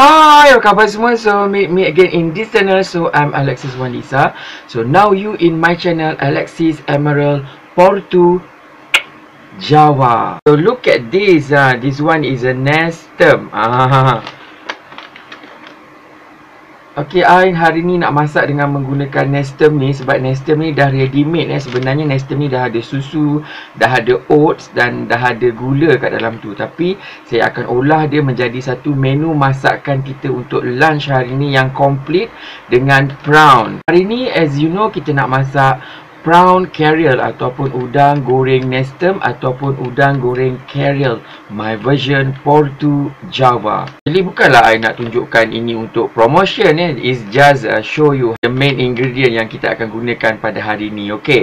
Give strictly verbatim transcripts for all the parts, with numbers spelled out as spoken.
Hi, apa khabar semua? So, meet me again in this channel. So, I'm Alexis Wanlisa. So, now you in my channel, Alexis Emerald Portu Java. So, look at this. Uh, this one is a nestem. Ah. Okay, I hari ni nak masak dengan menggunakan nestem ni sebab nestem ni dah ready made eh. Sebenarnya nestem ni dah ada susu, dah ada oats dan dah ada gula kat dalam tu. Tapi saya akan olah dia menjadi satu menu masakan kita untuk lunch hari ni yang complete dengan prawn. Hari ni as you know kita nak masak prawn carriel ataupun udang goreng nestem ataupun udang goreng carriel, my version Portu Java. Jadi bukanlah I nak tunjukkan ini untuk promotion eh, it's just uh, show you the main ingredient yang kita akan gunakan pada hari ini. Okay,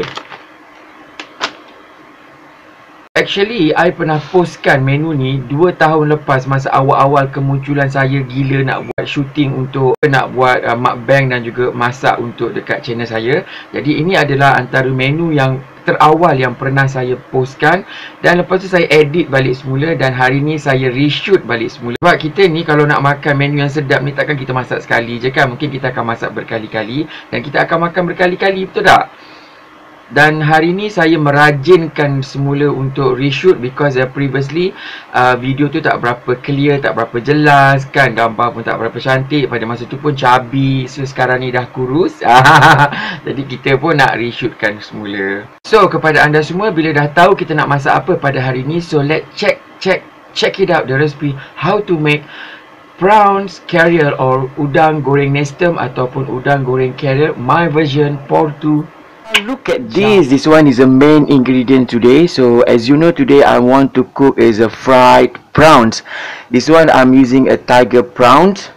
actually, I pernah postkan menu ni dua tahun lepas masa awal-awal kemunculan saya gila nak buat shooting untuk nak buat uh, mukbang dan juga masak untuk dekat channel saya. Jadi ini adalah antara menu yang terawal yang pernah saya postkan dan lepas tu saya edit balik semula dan hari ni saya reshoot balik semula. Sebab kita ni kalau nak makan menu yang sedap ni takkan kita masak sekali je kan. Mungkin kita akan masak berkali-kali dan kita akan makan berkali-kali, betul tak? Dan hari ni saya merajinkan semula untuk reshoot because uh, previously uh, video tu tak berapa clear, tak berapa jelas kan, gambar pun tak berapa cantik, pada masa tu pun cabi, so sekarang ni dah kurus. Jadi kita pun nak reshootkan semula. So kepada anda semua, bila dah tahu kita nak masak apa pada hari ni, so let's check check check it out the recipe how to make prawns carriel or udang goreng nestem ataupun udang goreng carriel, my version Portu. Look at this. This one is the main ingredient today. So as you know, today I want to cook is a fried prawns. This one I'm using a tiger prawns.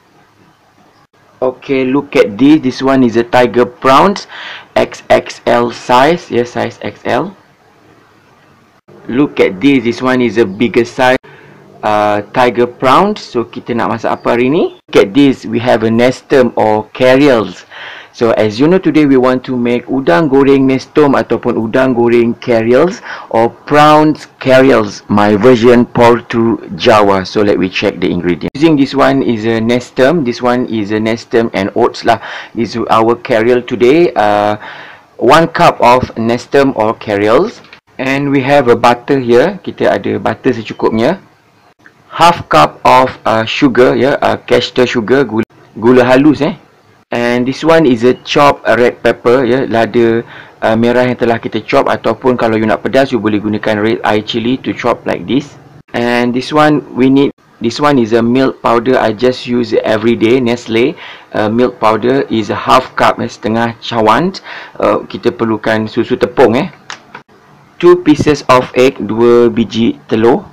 Okay, look at this. This one is a tiger prawns, X X L size. Yes, size X L. Look at this. This one is a bigger size. Uh, tiger prawns. So kita nak masak apa hari ni? Look at this. We have a nestem or carriels. So as you know, today we want to make udang goreng nestem ataupun udang goreng carriels or prawns carriels, my version Portu Java. So let me check the ingredients. Using this one is a nestem. This one is a nestem and oats lah. This is our carriel today. Uh, one cup of nestem or carriels. And we have a butter here. Kita ada butter secukupnya. Half cup of uh, sugar ya, yeah, uh, castor sugar, gula, gula halus eh. And this one is a chopped red pepper ya, lada uh, merah yang telah kita chop, ataupun kalau you nak pedas you boleh gunakan red eye chili to chop like this. And this one we need, this one is a milk powder. I just use every day Nestle uh, milk powder is a half cup eh, setengah cawan. Uh, kita perlukan susu tepung eh. Two pieces of egg, dua biji telur.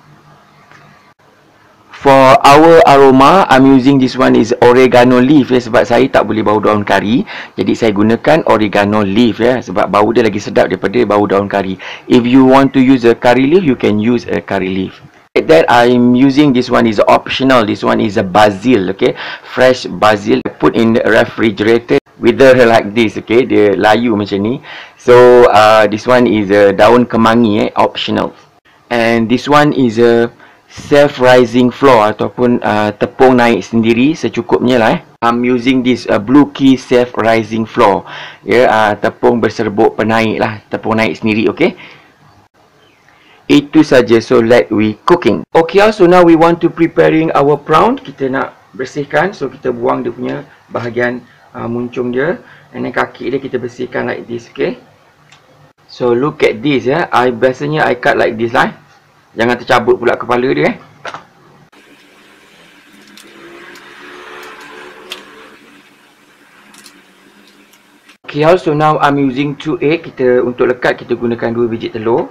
For our aroma, I'm using this one is oregano leaf ya, sebab saya tak boleh bau daun kari. Jadi saya gunakan oregano leaf ya, sebab bau dia lagi sedap daripada bau daun kari. If you want to use a curry leaf, you can use a curry leaf. That I'm using this one is optional. This one is a basil, okay, fresh basil. Put in the refrigerator. Wither like this, okay, dia layu macam ni. So uh, this one is a daun kemangi eh, optional. And this one is a self-rising flour ataupun uh, tepung naik sendiri secukupnya lah eh. I'm using this uh, Blue Key self-rising flour ya, yeah, uh, tepung berserbuk penaik lah, tepung naik sendiri. Okay, itu saja. So let we cooking. Okay, so now we want to preparing our prawn. Kita nak bersihkan, so kita buang dia punya bahagian uh, muncung dia, and then kaki dia kita bersihkan like this. Okay, so look at this ya, yeah. I biasanya I cut like this lah. Jangan tercabut pula kepala dia eh. Okay, so now I'm using two egg. Kita untuk lekat kita gunakan dua biji telur.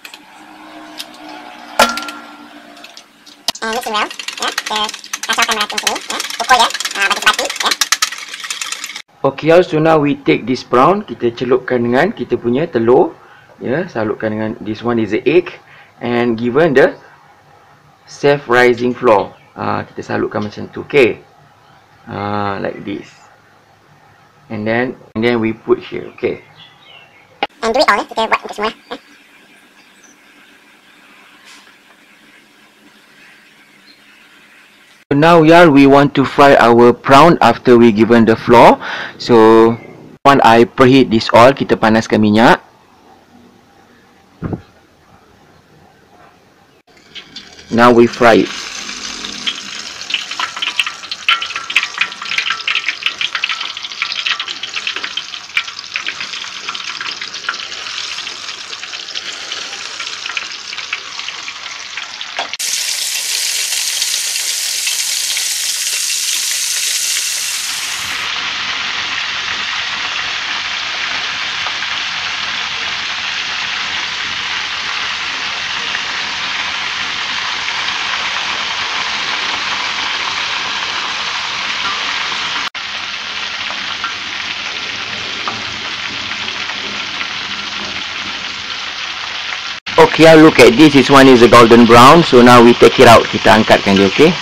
And mixing well, ya. Kita kacaukan meratus ini, ya. Pukul ya, uh, bagi sebati, ya. Okay, so now we take this prawn. Kita celupkan dengan kita punya telur, ya. Salutkan dengan this one is the egg. And given the self-rising flour, uh, kita salutkan macam tu. Okay, uh, like this. And then and then we put here. Okay, and do it all eh? Kita buat untuk semua eh? Now here we want to fry our prawn after we given the flour. So one, I preheat this oil, kita panaskan minyak. Now we fry it. Okay, look at this. This one is a golden brown. So now we take it out. Kita angkatkan dia, okay?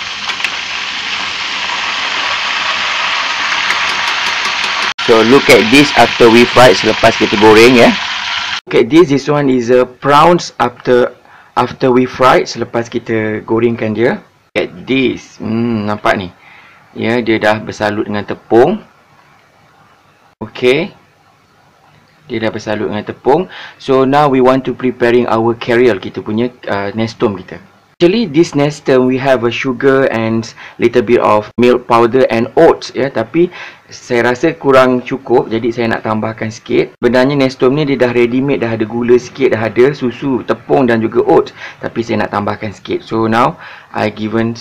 So look at this after we fried, selepas kita goreng, ya. Okay, this this one is a prawns after after we fried, selepas kita gorengkan dia. Look at this. Hmm, nampak ni. Ya, dia dah bersalut dengan tepung. Okay. Dia dah bersalut dengan tepung. So now we want to preparing our cereal, kita punya uh, nestum kita. Actually this nestum we have a sugar and little bit of milk powder and oats, ya. Tapi saya rasa kurang cukup, jadi saya nak tambahkan sikit. Sebenarnya nestum ni dia dah ready made, dah ada gula sikit, dah ada susu, tepung dan juga oats. Tapi saya nak tambahkan sikit. So now I given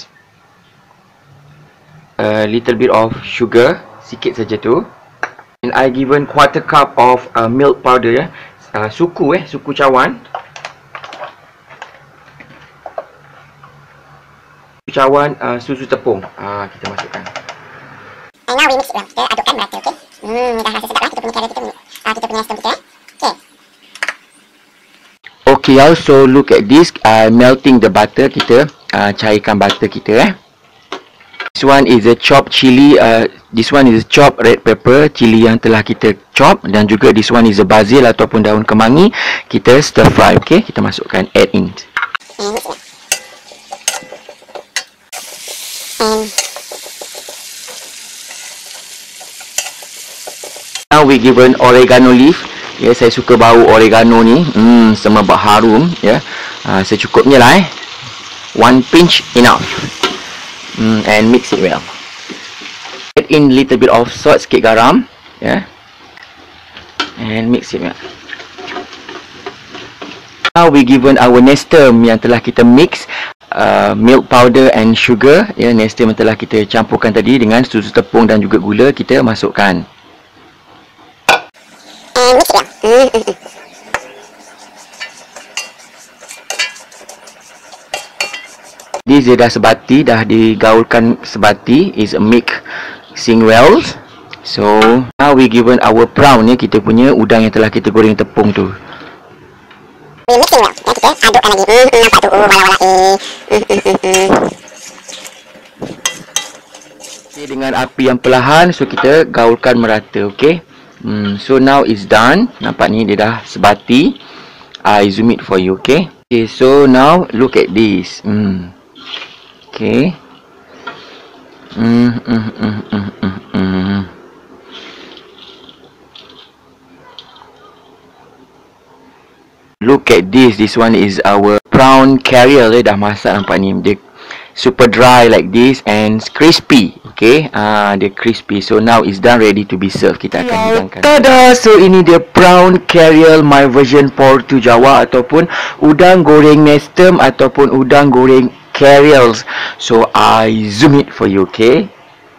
a little bit of sugar, sikit saja tu. And I given quarter cup of uh, milk powder, ya. Uh, suku eh, suku cawan. Suku cawan, uh, susu tepung. Ah, uh, kita masukkan. And now we mix it well. Kita adukkan merata, okey. Hmm, dah rasa sedap lah kita punya carrot kita punya. Ah, uh, kita punya nestum kita, eh. Okey. Okay, also look at this. Uh, melting the butter, kita uh, cairkan butter kita, eh. This one is a chopped chili. Uh, this one is a chopped red pepper, chili yang telah kita chop, dan juga this one is a basil ataupun daun kemangi. Kita stir fry, okay? Kita masukkan, add in. And and now we given oregano leaf. Ya, yeah, saya suka bau oregano ni. Hmm, semerbak harum, ya. Yeah. Uh, secukupnya lah, eh. One pinch enough. Mm, and mix it well. Add in little bit of salt, sikit garam, yeah, and mix it well. Now we given our nestum yang telah kita mix, uh, milk powder and sugar, ya, yeah, nestum yang telah kita campurkan tadi dengan susu tepung dan juga gula, kita masukkan. and mix it well. Mm -hmm. This dia dah sebati, dah digaulkan sebati, is a mixing well. So now we given our prawn, ya, kita punya udang yang telah kita goreng tepung tu. We mixing well. Ya, kita adukkan lagi. Hmm, nampak tu. Oh, wala-wala eh. Okay, dengan api yang perlahan, so kita gaulkan merata, okay. Hmm, so now it's done. Nampak ni dia dah sebati. I zoom it for you, okay. Okay, so now look at this. Hmm. Okay. Mm, mm, mm, mm, mm, mm. Look at this. This one is our prawn cereal. Eh, dah masak, nampak ni. Dia super dry like this and crispy. Okay. Ah, uh, dia crispy. So now it's done, ready to be served. Kita akan hidangkan. Tada! So ini dia prawn cereal, my version Portu Jawa, ataupun udang goreng nestum ataupun udang goreng cereals. So I zoom it for you, okay?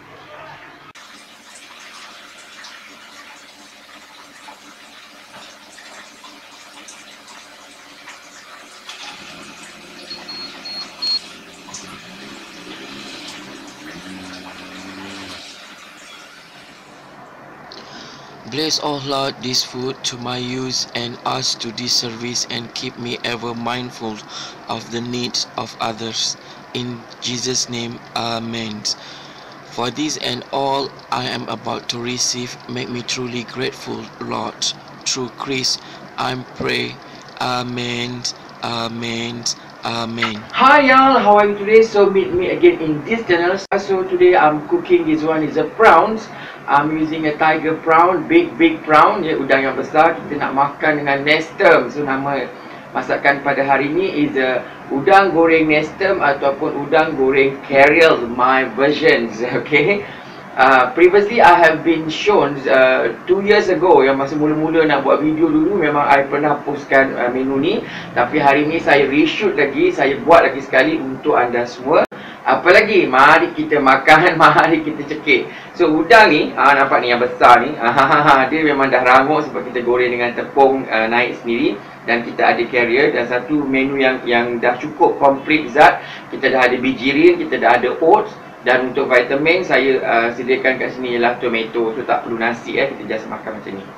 Bless, O Lord, this food to my use and us to this service, and keep me ever mindful of the needs of others. In Jesus' name, Amen. For this and all I am about to receive, make me truly grateful, Lord. Through Christ, I pray. Amen. Amen. Amen. Hi y'all, how are you today? So meet me again in this channel. So today I'm cooking. This one is a prawns. I'm using a tiger prawn, big big prawn. Ya, udang yang besar. Kita nak makan dengan nestem. So nama masakan pada hari ini is a udang goreng nestem ataupun udang goreng carriel. My versions, okay. Uh, previously I have been shown uh, two years ago, yang masa mula-mula nak buat video dulu, memang I pernah postkan uh, menu ni. Tapi hari ni saya reshoot lagi, saya buat lagi sekali untuk anda semua. Apa lagi? Mari kita makan, mari kita cekik. So udang ni, ah, nampak ni yang besar ni, ah, dia memang dah rangup sebab kita goreng dengan tepung uh, naik sendiri. Dan kita ada carrier, dan satu menu yang yang dah cukup komplit zat. Kita dah ada bijirin, kita dah ada oats. Dan untuk vitamin saya uh, sediakan kat sini ialah tomato. So tak perlu nasi, eh. Kita just makan macam ni.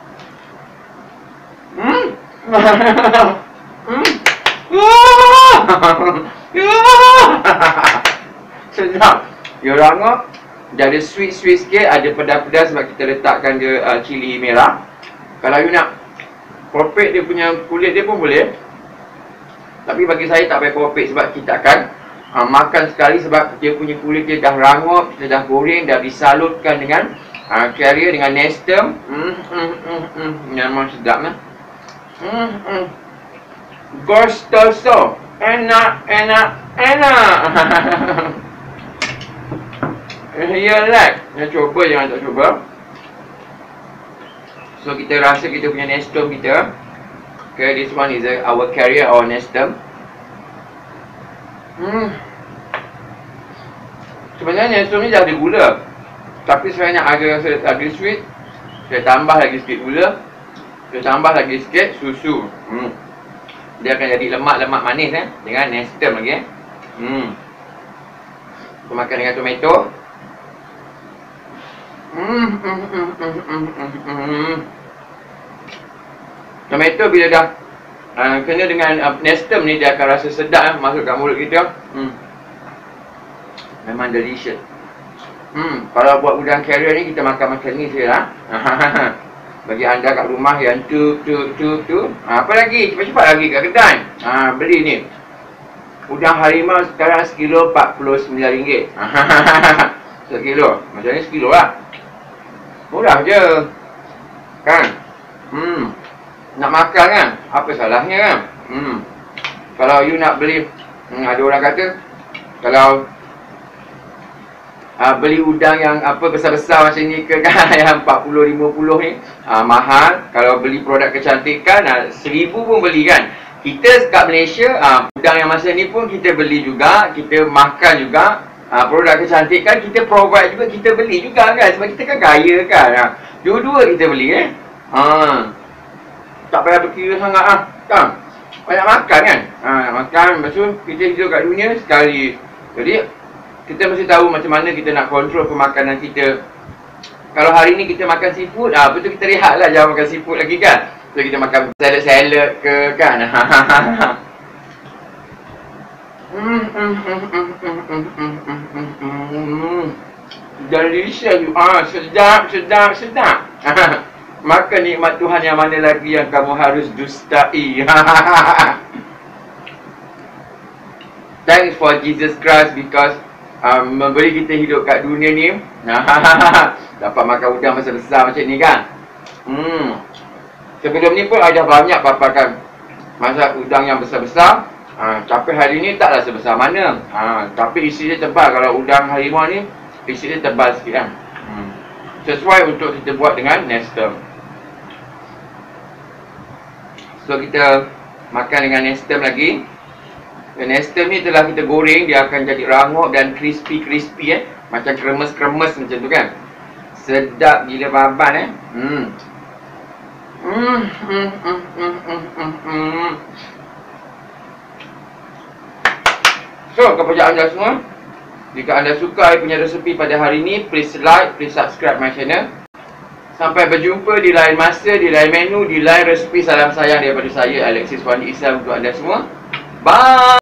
Hmm. Hmm. Sedap. Dia rangup. Dia ada sweet-sweet sikit. Ada pedas-pedas sebab kita letakkan dia uh, cili merah. Kalau you nak popek dia punya kulit dia pun boleh. Tapi bagi saya tak payah popek sebab kita akan Ha, makan sekali sebab dia punya kulit dia dah rangup, kita dah goreng, dah disalutkan dengan ha, carrier, dengan nestem. Hmm, hmm, hmm, hmm. Memang sedap lah. Hmm, hmm. Gustoso. Enak, enak, enak. You like? Yang cuba, jangan tak cuba. So kita rasa kita punya nestem kita. Okay, this one is a, our carrier, our nestem. Hmm. Sebenarnya nestem ni dah ada gula. Tapi saya nak ada rasa agak sweet. Saya tambah lagi sikit gula. Saya tambah lagi sikit susu. Hmm. Dia akan jadi lemak-lemak manis, eh, dengan nestem lagi, eh. Hmm. Kita makan dengan tomato. Hmm. Hmm. Hmm. Hmm. Hmm. Hmm. Tomato bila dah Uh, kena dengan uh, nestem ni, dia akan rasa sedap, eh, masuk kat mulut kita. Hmm. Memang delicious. Hmm. Kalau buat udang carrier ni, kita makan macam ni saja lah. Bagi anda kat rumah yang tu tu tu tu. Ha, apa lagi? Cepat-cepat lagi kat kedai. Ha, beli ni. Udang harimau sekarang sekilo empat puluh sembilan ringgit. Sekilo. Macam ni sekilo lah. Murah je. Kan? Hmm. Nak makan kan? Apa salahnya kan? Hmm. Kalau you nak beli, hmm, ada orang kata kalau uh, beli udang yang apa besar-besar macam ni ke kan, yang empat puluh lima puluh ni, uh, mahal. Kalau beli produk kecantikan, uh, seribu pun beli kan. Kita kat Malaysia, uh, udang yang masa ni pun kita beli juga, kita makan juga. uh, Produk kecantikan kita provide juga, kita beli juga kan. Sebab kita kan kaya kan. uh, Dua-dua kita beli, eh. Haa, tak payah berkira sangat ah, kan? Banyak makan kan? Ha, makan, lepas tu kita hidup kat dunia sekali. Jadi kita mesti tahu macam mana kita nak kontrol pemakanan kita. Kalau hari ni kita makan seafood, ah, betul kita rehat lah, jangan makan seafood lagi kan? So kita makan salad-salad ke kan? Delicious. Ah, sedap, sedap, sedap. Maka nikmat Tuhan yang mana lagi yang kamu harus dustai. Thanks for Jesus Christ because um, memberi kita hidup kat dunia ni. Dapat makan udang besar-besar macam ni kan. Hmm. Sebelum ni pun ada banyak papakan masak udang yang besar-besar. Ha, tapi hari ni taklah sebesar mana. Ha, tapi isi dia tebal. Kalau udang harimau ni isi dia tebal sikit kan. Hmm. Sesuai untuk kita buat dengan nestem. So kita makan dengan nestem lagi. Dan nestem ni telah kita goreng, dia akan jadi rangup dan crispy-crispy, eh. Macam kremes-kremes macam tu kan. Sedap gila baban, eh. Hmm. Hmm, hmm, hmm, hmm, hmm, hmm. So kepada anda semua, jika anda suka saya punya resepi pada hari ini, please like, please subscribe my channel. Sampai berjumpa di lain masa, di lain menu, di lain resepi. Salam sayang daripada saya, Alexis Wandi Islam, untuk anda semua. Bye.